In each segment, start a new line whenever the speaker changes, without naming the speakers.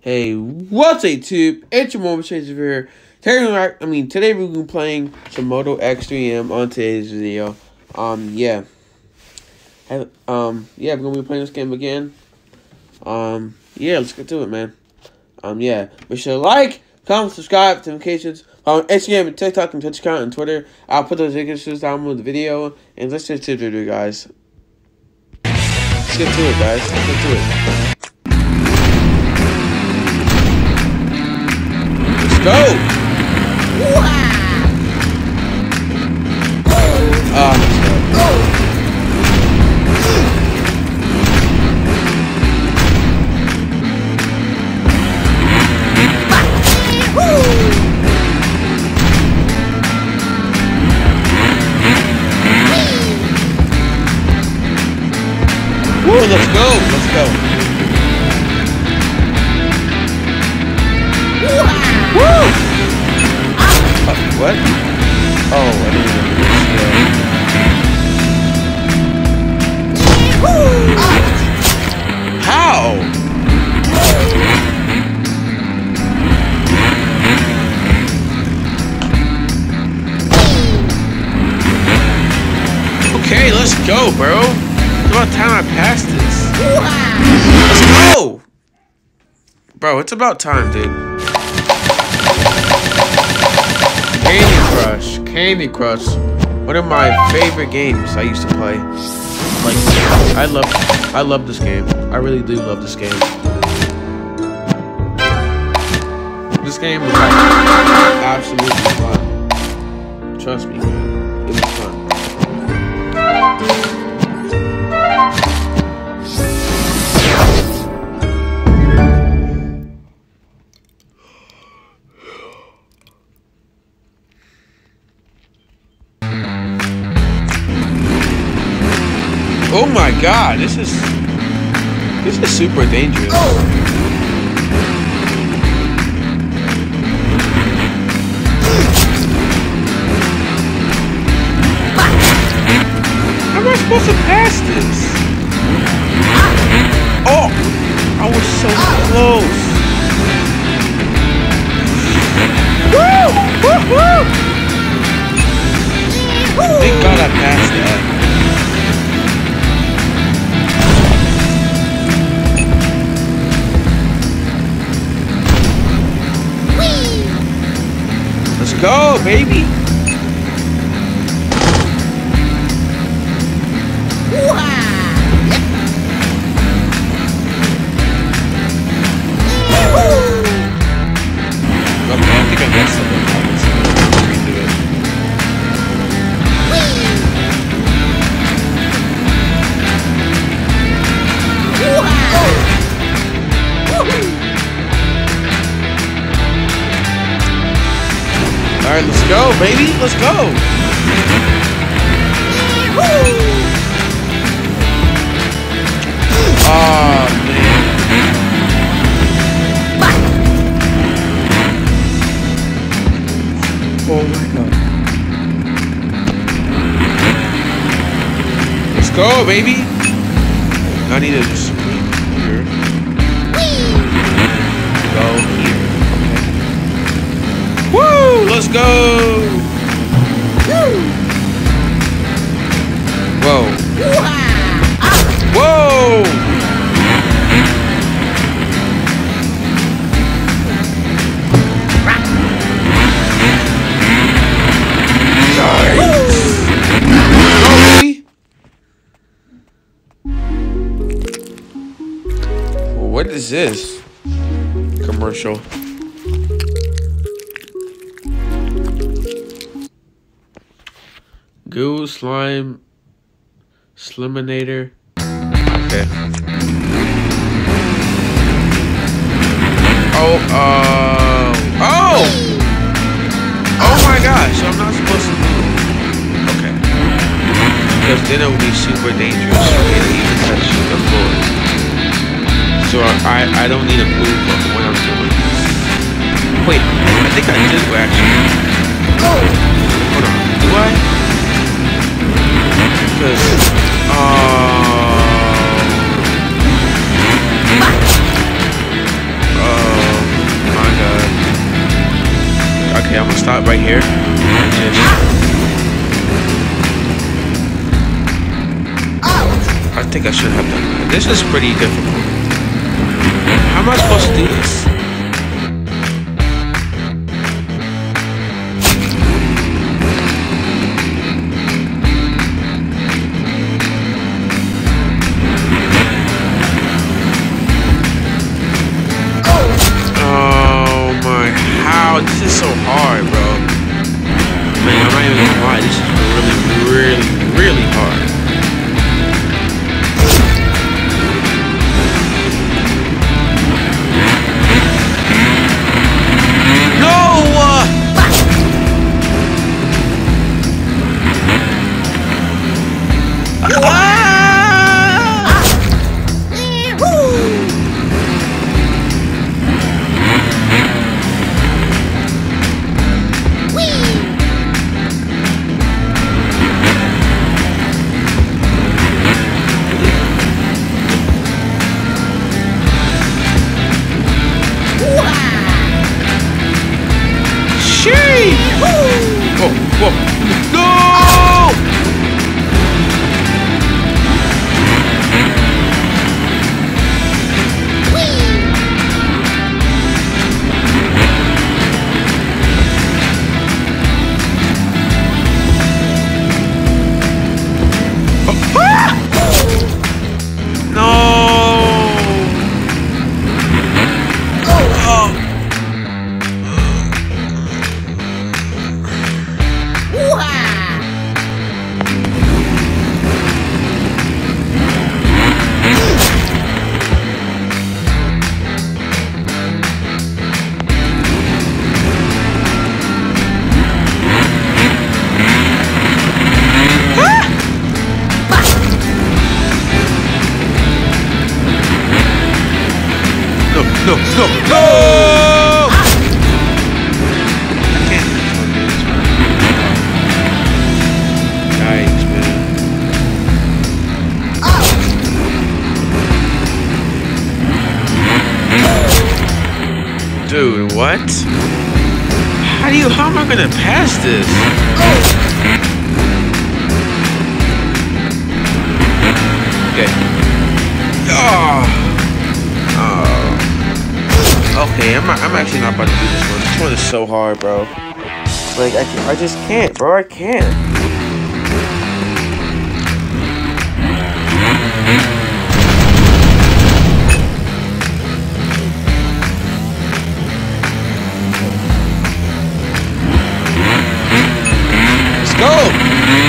Hey, what's a tube? It's your moment changer here. Today we're gonna be playing some Moto X3M on today's video. Yeah, we're gonna be playing this game again. Yeah, let's get to it, man. Yeah, be sure to like, comment, subscribe, notifications on Instagram and TikTok and Twitch account and Twitter. I'll put those links down below the video, and let's get to the video, guys. Let's get to it, guys. Let's get to it. Go! Let's go! Let's go! Woo! What? Oh, I didn't even How? Okay, let's go, bro. It's about time I passed this. Let's go! Bro, it's about time, dude. Candy Crush, one of my favorite games I used to play. Like, I love this game. I really do love this game. This game was like absolutely fun. Trust me, man. It was fun. Oh my god, this is super dangerous. How am I supposed to pass this? Oh, I was so close. Woo! Woo! Woo! Thank God I passed that. Let's go, baby! Okay, I think I messed up on that. Let's redo it. Alright, let's go, baby. Let's go. Oh, man. Oh, my God. Let's go, baby. I need to just swing here. Go here. Woo! Let's go! Whoa. Whoa! Nice! What is this? Commercial. Goo Slime Sliminator. Okay. Oh my gosh, I'm not supposed to move. Okay. Because then it would be super dangerous for me to even touch the floor. So I don't need to move when I'm doing this. Wait, I think I do actually. Hold on, do I? Because top right here. I think I should have done that. This is pretty difficult. How am I supposed to do this? Oh my, how? This is so hard, bro. Man, I'm not even gonna lie. This is really hard. Whoa! No! No! I can't. Yikes, man. Dude, what? How am I gonna pass this? Okay. Okay, I'm actually not about to do this one. This one is so hard, bro. Like, I just can't, bro. I can't. Let's go!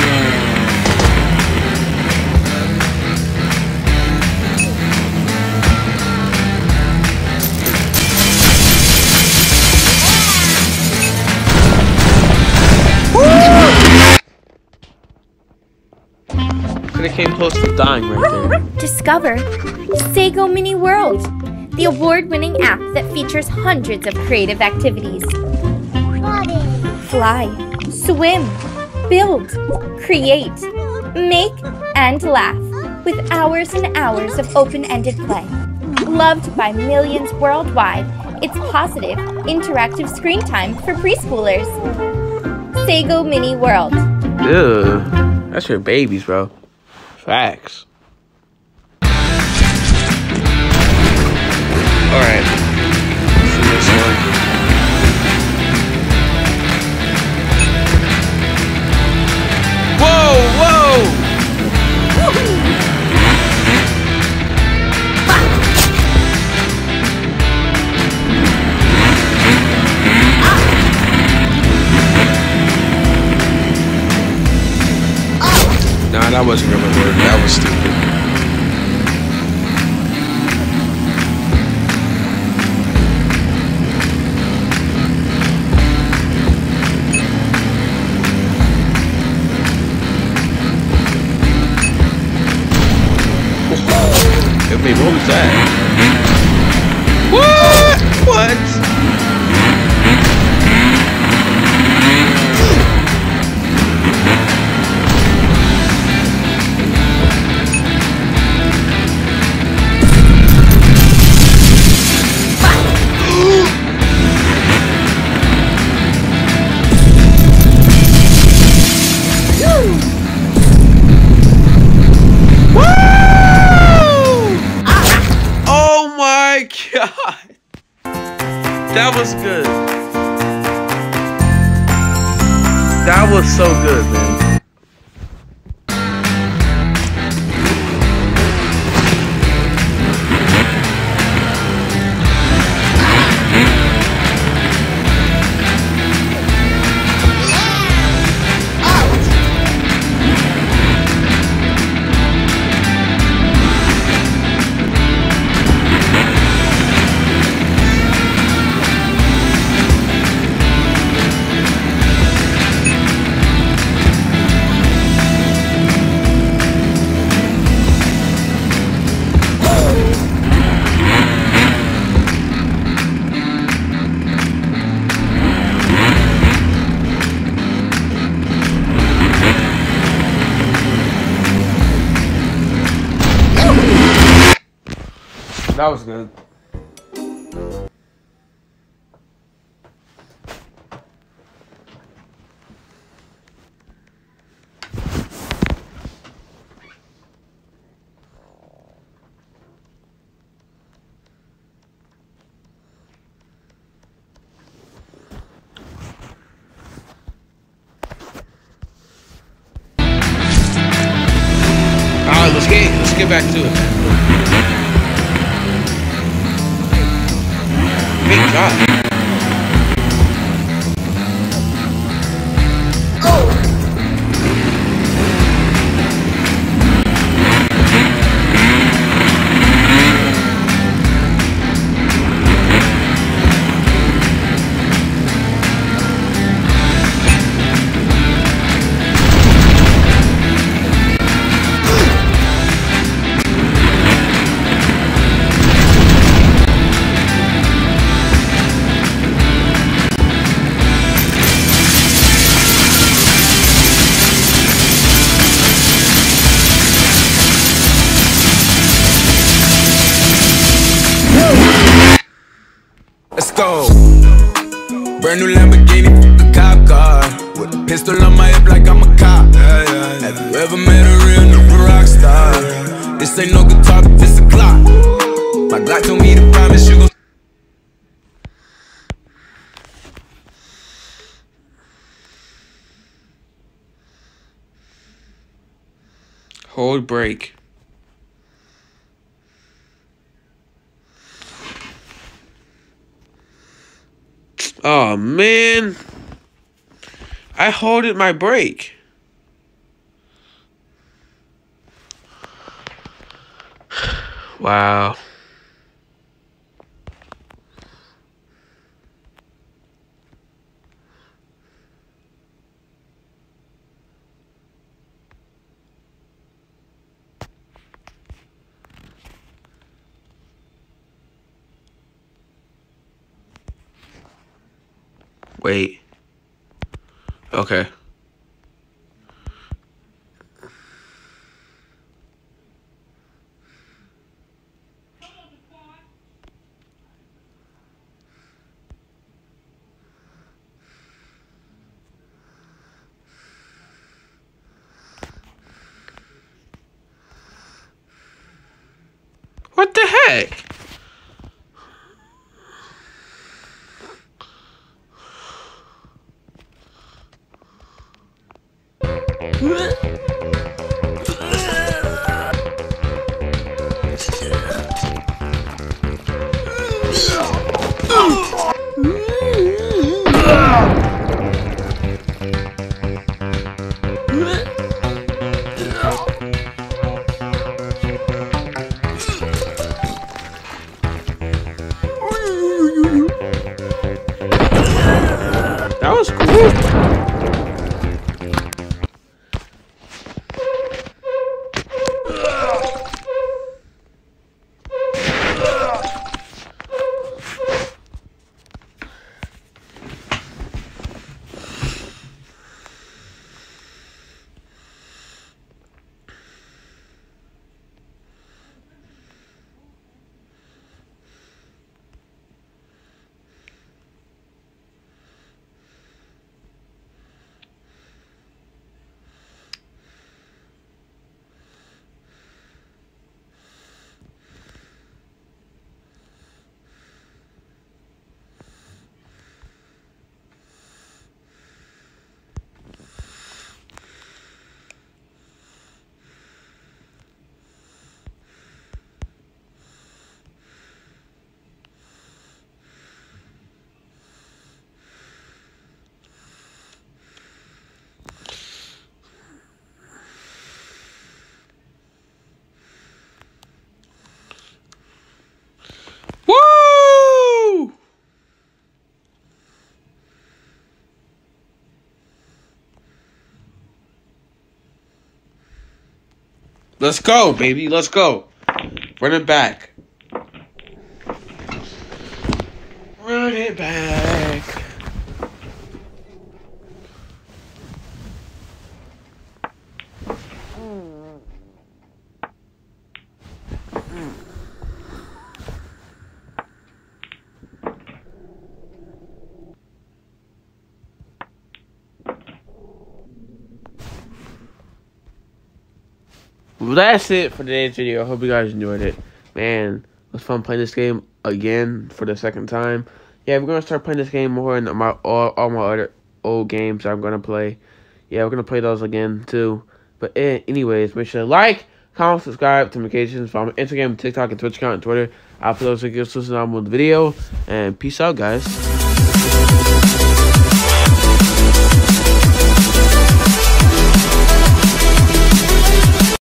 I came close to dying right there.
Discover Sago Mini World, the award-winning app that features hundreds of creative activities. Fly, swim, build, create, make, and laugh with hours and hours of open-ended play. Loved by millions worldwide, it's positive, interactive screen time for preschoolers. Sago Mini World.
Ew, that's for babies, bro. Facts. Alright. Let's do this one. Whoa! Nah, that wasn't gonna work. That was stupid. Wait, what was that? What? That was good. That was so good, man. That was good. Alright, let's get back to it. Thank God.
Let's go. Brand new Lamborghini, a cop car. With a pistol on my hip like I'm a cop. Have you ever met a real new rock star? This ain't no guitar, but this a clock. My Glock told me to promise you gon'
hold break. Oh man, I holded my brake. Wow. Wait. Okay. What the heck? Let's go, baby. Let's go. Run it back. Run it back. Well, that's it for today's video. I hope you guys enjoyed it. Man, it was fun playing this game again for the second time. Yeah, we're going to start playing this game more in all my other old games I'm going to play. Yeah, we're going to play those again, too. But anyways, make sure to like, comment, subscribe to notifications. Follow me on Instagram, TikTok, and Twitch account, and Twitter. I'll put those videos on with the video. And peace out, guys.